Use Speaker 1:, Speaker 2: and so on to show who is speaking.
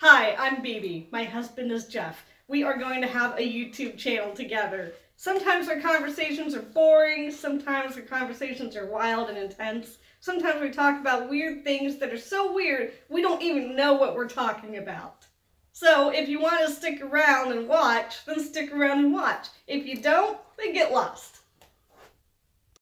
Speaker 1: Hi, I'm BB. My husband is Jeff. We are going to have a YouTube channel together. Sometimes our conversations are boring, sometimes our conversations are wild and intense. Sometimes we talk about weird things that are so weird we don't even know what we're talking about. So if you want to stick around and watch, then stick around and watch. If you don't, then get lost.